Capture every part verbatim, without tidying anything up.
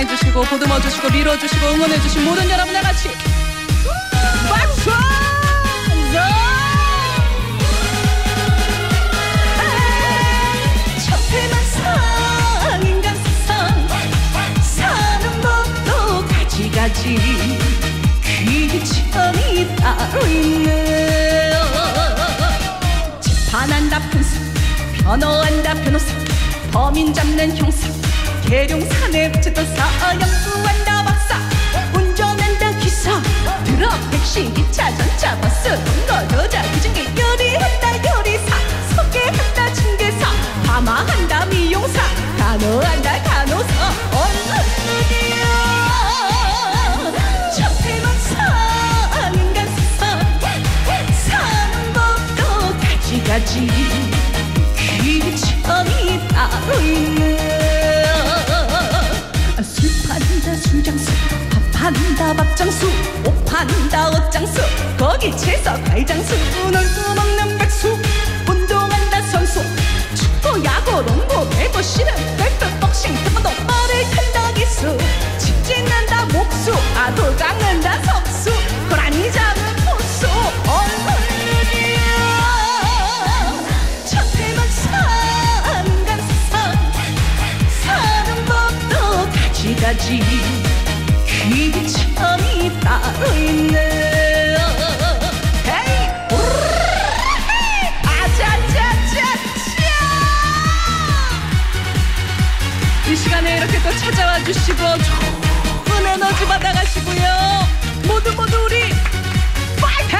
사랑해주시고 보듬어주시고 밀어주시고 응원해주신 모든 여러분과 같이 박수! 첫해만 산 인간 세상 사는 법도 가지가지 귀천이 따로 있네요. 재판한다 판사 변호한다 변호사 범인 잡는 형사 계룡산에 붙였다 연구한다 박사 운전한다 기사 트럭 택시 기차 전차 버스 동거 여자 기증기 요리한다 요리사 소개한다 중개사 파마한다 미용사 간호한다 간호사 얼른이야 첫해만 산 인간 세상 사는 법도 가지가지 귀천이 따로 있네. 술 판다 술장수 밥 판다 밥장수 옷 판다 옷장수 거기 채서 과일장수 놀고 먹는 백수 운동한다 선수 축구 야구 농구 배구 씨름 골프 복싱 태권도 말을 탄다 기수 직진한다 목수 아돌 깎는다 석수 고라니 잡은 포수 얼굴이야 첫해만 산 인간 세상 사는 법도 가지가지 귀천이 따로 있네. 헤이 아자자자자 이 시간에 이렇게 또 찾아와 주시고 좋은 에너지 받아가시고요. 모두 모두 우리 파이팅!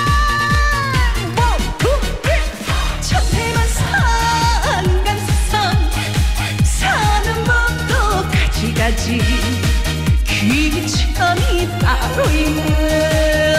첫해만 산 인간 세상 사는 법도 가지가지 귀천이 따로 있네.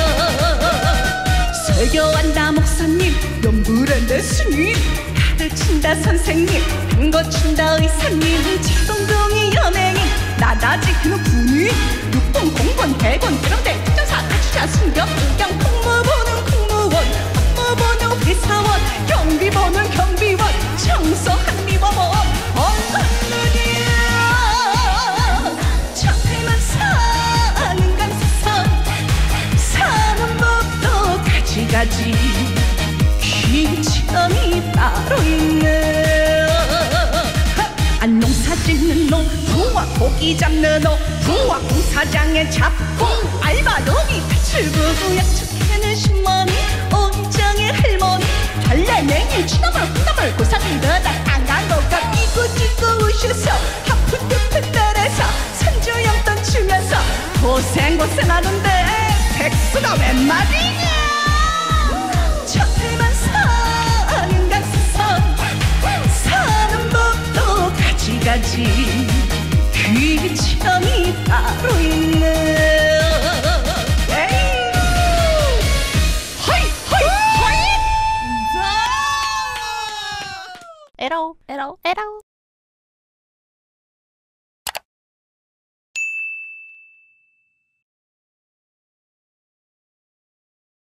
설교한다 목사님 연불한다 스님 가르친다 선생님 한거 친다 의사님 칠동동이 연예인 나다지 그는 군인 육본 공무원 대본 대령대 특전사 가주자 순경 의경 공무보는 공무원 업무보는 회사원 경비보는 경비원 청소한 미버원 얼른이야 첫해만 산 인간 세상 사는 법도 가지가지 귀천이 따로 있네. 안농사 짓는 놈 부와 고기 잡는 놈 부와 공사장에 잡고 알바 여기 배출부부 약초캐는 신머니 오이장의 할머니 달래냉이 취나물 콩나물 고사리르다 안간거가 이고지고 오셔서 하프트프 따라서 산주영돈 주면서 고생고생하는데 백수가 웬 말이냐. 첫해만 산 인간 세상 사는 법도 가지가지 귀천이 따로 있네. 에이 허이 허이 허이 에러 에러 에러